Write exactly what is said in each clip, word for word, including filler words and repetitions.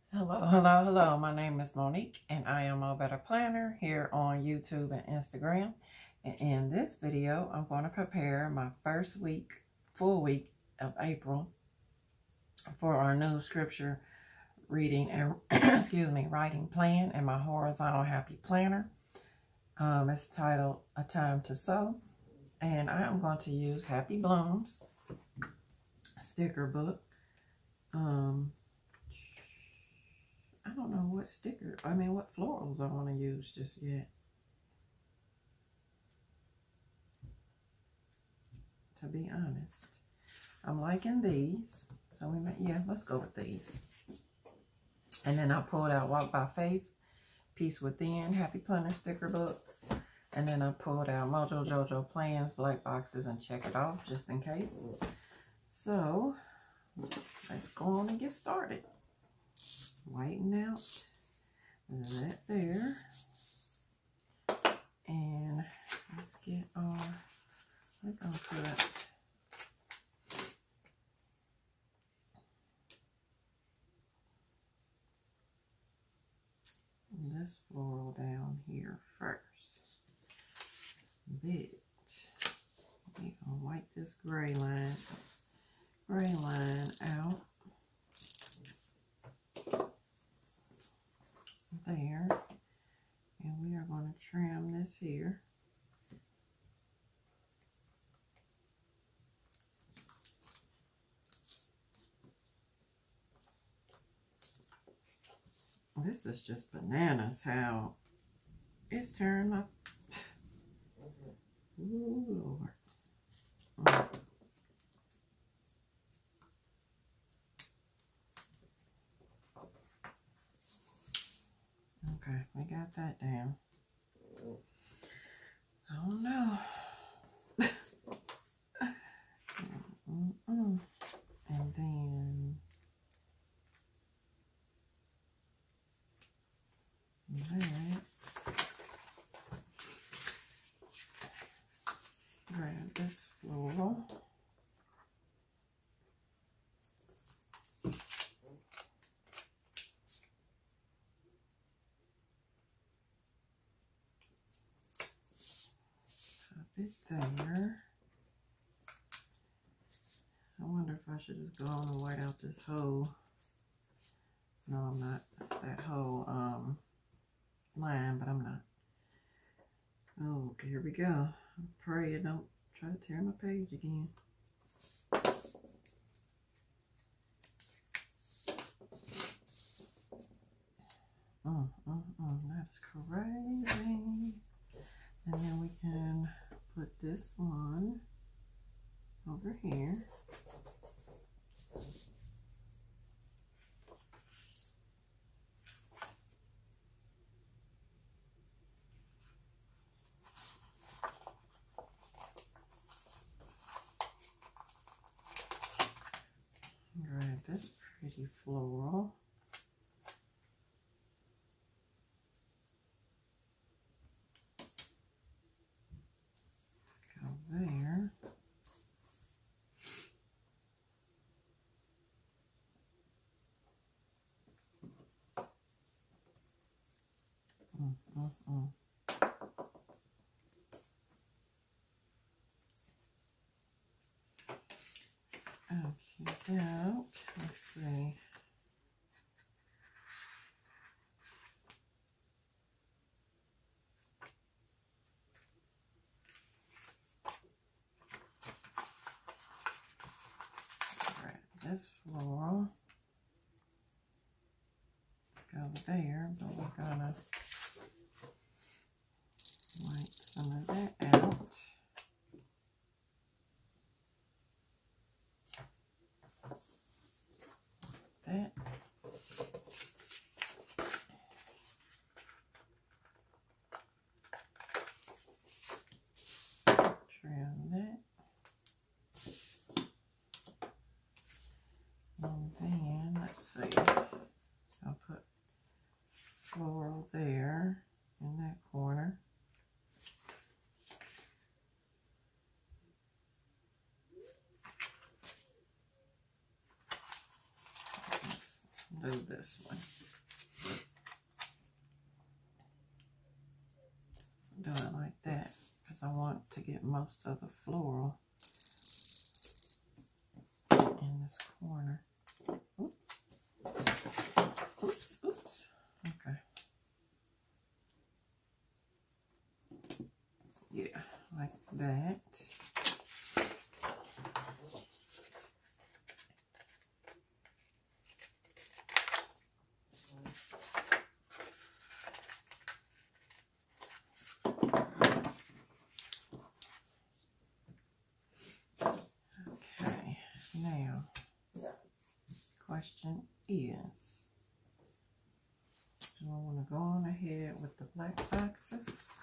Hello, hello, hello. My name is Monique and I am a Better Planner here on YouTube and Instagram. And in this video, I'm going to prepare my first week, full week of April for our new scripture reading and, excuse me, writing plan and my horizontal happy planner. Um, it's titled A Time to Sow. And I am going to use Happy Blooms sticker book. Um, I don't know what sticker, I mean, what florals I want to use just yet. To be honest, I'm liking these. So we might, yeah, let's go with these. And then I pulled out Walk by Faith, Peace Within, Happy Planner sticker books. And then I pulled out Mojo Jojo Plans, black boxes, and check it off just in case. So let's go on and get started. Whiten out that there. And let's get our, we're going to put this floral down here first. But we're going to wipe this gray line, gray line out. There. And we are going to trim this here. This is just bananas how it's turned up. Ooh, Lord. Mm. Okay, we got that down. I don't know. mm -mm. And then let's grab this floral. It there. I wonder if I should just go on and white out this whole, no I'm not, that whole um, line, but I'm not. Oh, okay, here we go. I pray you don't try to tear my page again. Mm, mm, mm, that's crazy. And then we can put this one over here. Grab this pretty floral. Go there. Mm, mm, mm. Okay, doke. Let's see. Grab this floral. Go there, but we're gonna wipe some of that out. That. Trim that. And then, let's see, I'll put floral there in that corner. do this one. Do it like that because I want to get most of the floral in this corner. Oops. Oops, oops. Okay. Yeah, like that. Now, question is, do I want to go on ahead with the black boxes?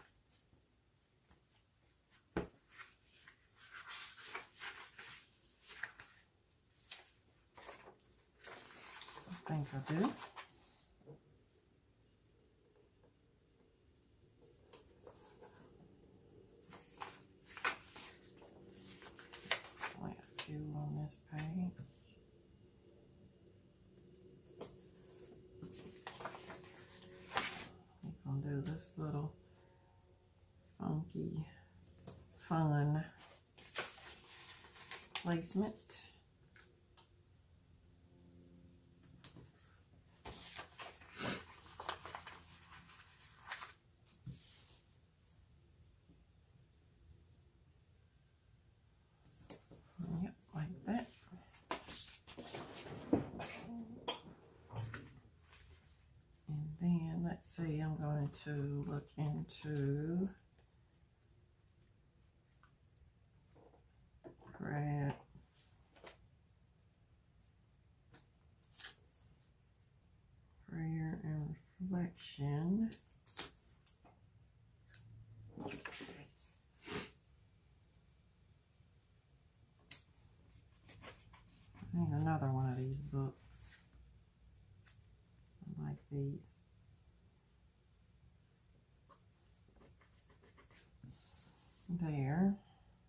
I think I do. Like a few on this page. We're going to do this little funky, fun placement. Yep, like that. And then, let's see, I'm going to look into grab prayer and reflection. I need another one of these books. I like these. There.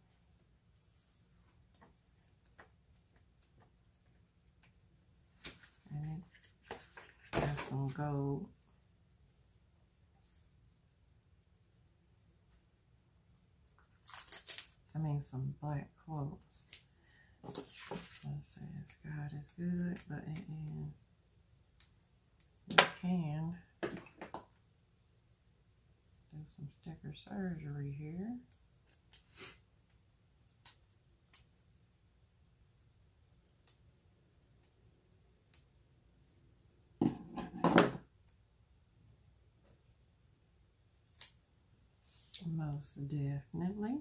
And it has some gold. I mean some black quotes. This one says, God is good, but it is, you can do some sticker surgery here. Most definitely.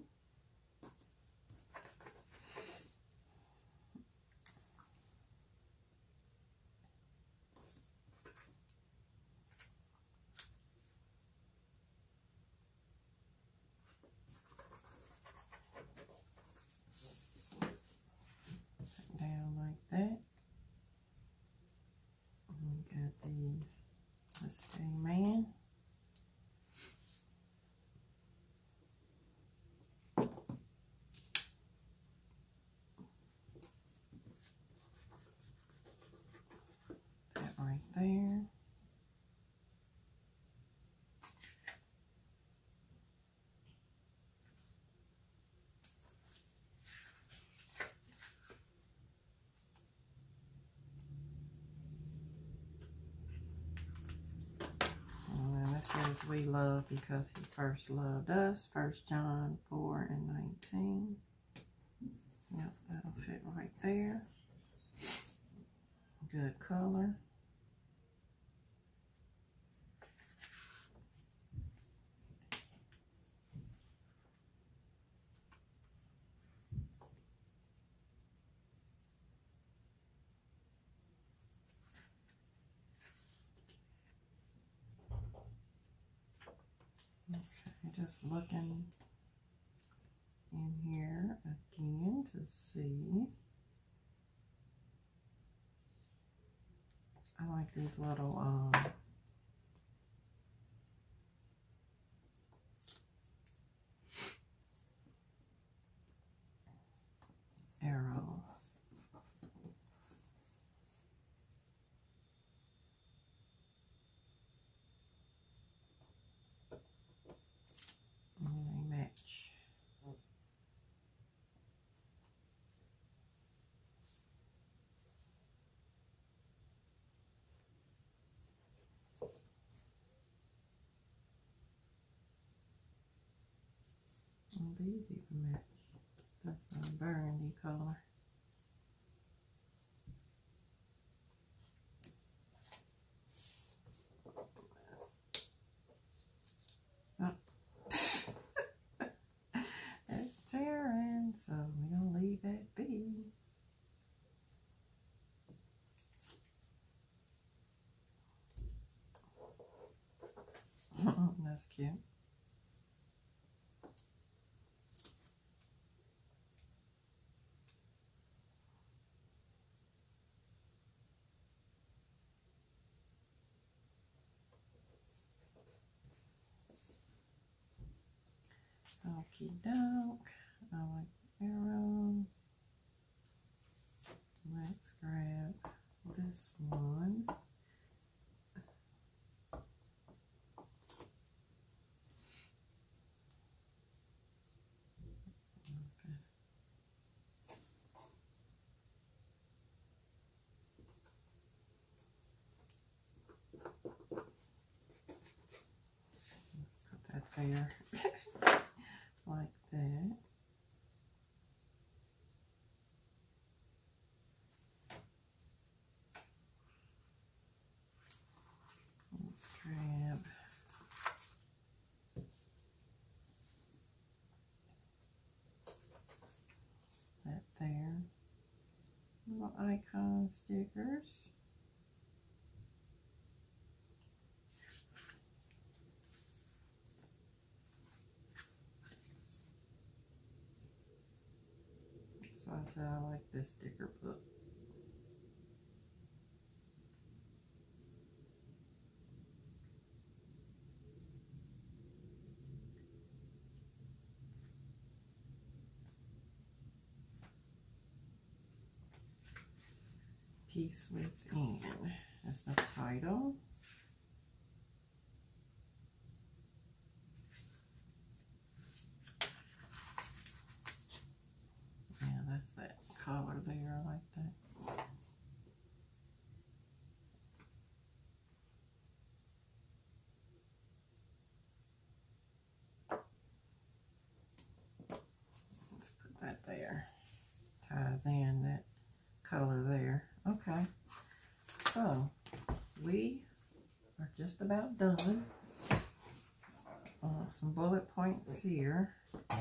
Down like that. We got these. Let's see, man. That right there. Says we love because he first loved us. First John four and nineteen. Yep, that'll fit right there. Good color. Okay, just looking in here again to see. I like these little um arrows. Well, these even match. That's a burgundy color. It's tearing, so we're gonna leave it be. That's cute. Okie doke. I like arrows. Let's grab this one. Okay. Put that there. Like that. Let's grab that there. Little icon stickers. So I said I like this sticker book. Peace Within. That's the title. Yeah, that's that color there. I like that. Let's put that there. Ties in that color there. Okay. So, we are just about done. Uh, some bullet points here.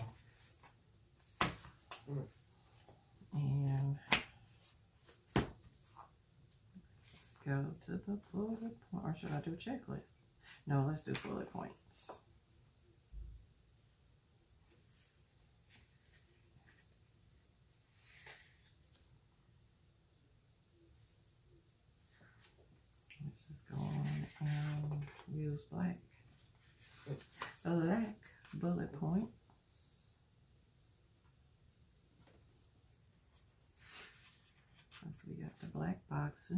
And let's go to the bullet point. Or should I do a checklist? No, let's do bullet points. Let's just go on and use black. Black bullet points. So we got the black boxes.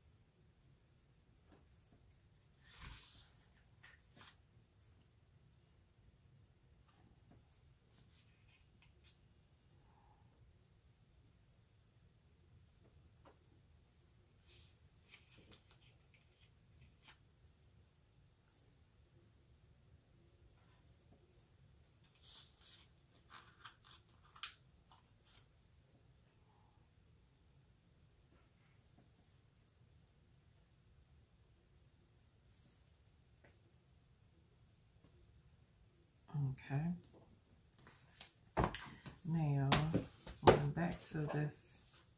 Okay. Now, going back to this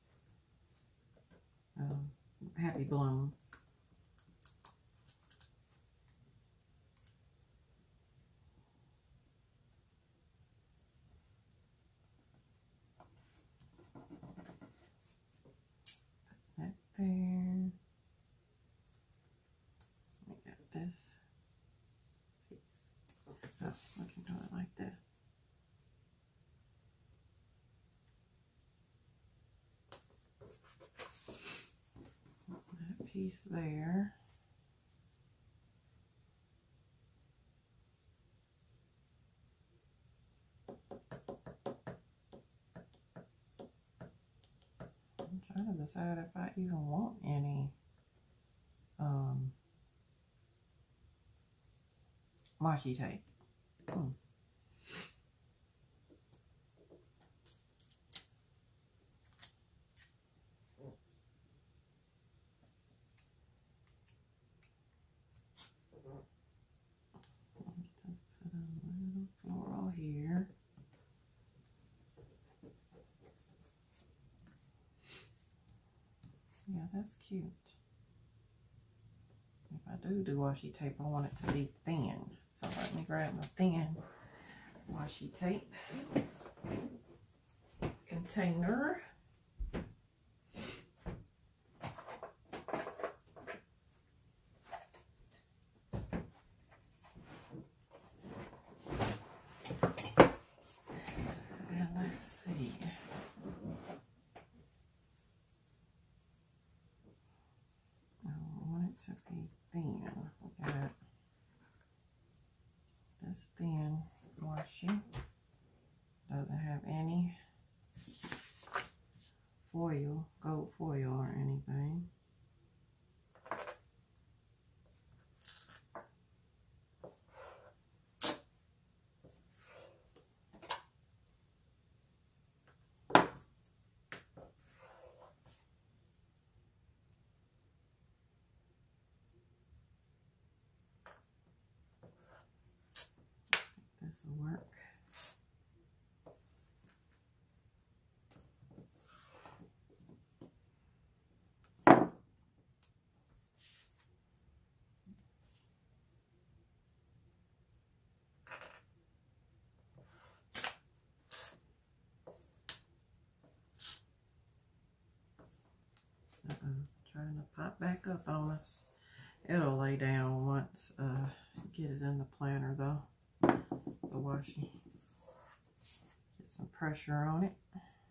um, Happy Blooms. Put that there. We got this piece. Oh, I can do it like this. That piece there. I'm trying to decide if I even want any um, washi tape. Hmm. that's cute. If I do do washi tape, I want it to be thin. So let me grab my thin washi tape container. And let's see. I want it to be thin. We got this thin washi. Doesn't have any foil, gold foil or anything. This will work. Uh-oh, it's trying to pop back up on us. It'll lay down once uh, you get it in the planner though. The washi. Get some pressure on it.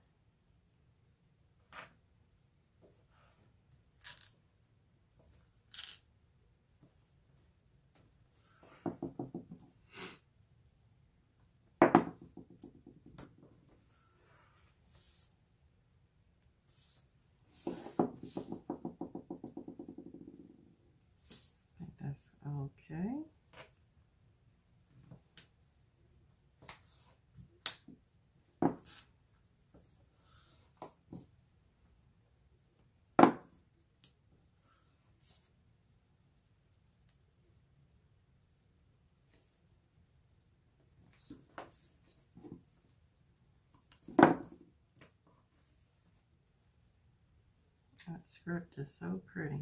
I think that's okay. That script is so pretty.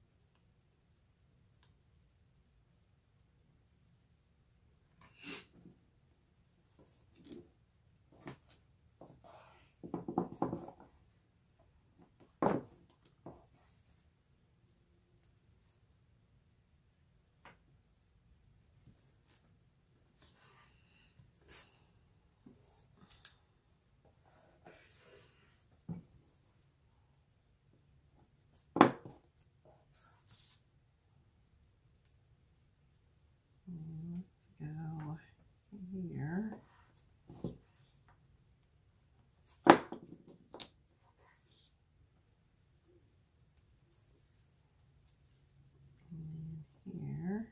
Let's go here. And here.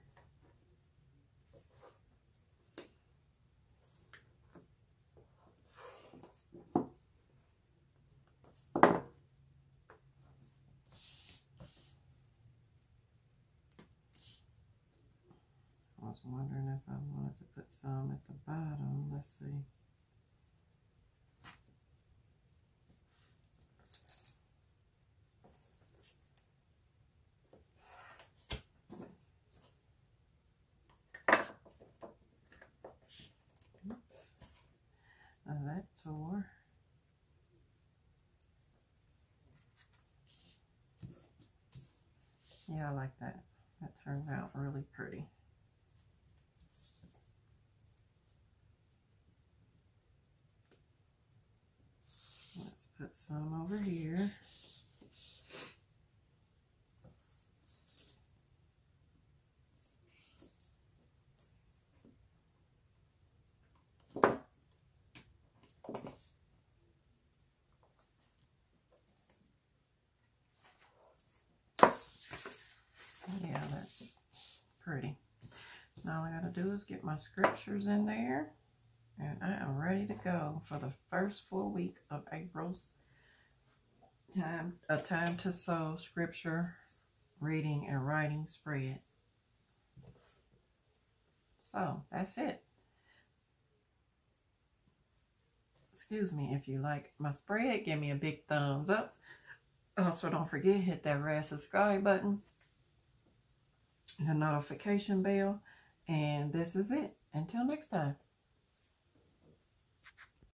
I was wondering if I wanted to put some at the bottom. Let's see. Oops. Now that tore. Yeah, I like that. That turned out really pretty. Let's put some over here. Yeah, that's pretty. Now all I gotta do is get my scriptures in there, and I am ready to go for the first full week of April's time, a time to sew scripture reading and writing spread. So that's it. Excuse me, if you like my spread, give me a big thumbs up. Also, don't forget, hit that red subscribe button, the notification bell, and this is it. Until next time.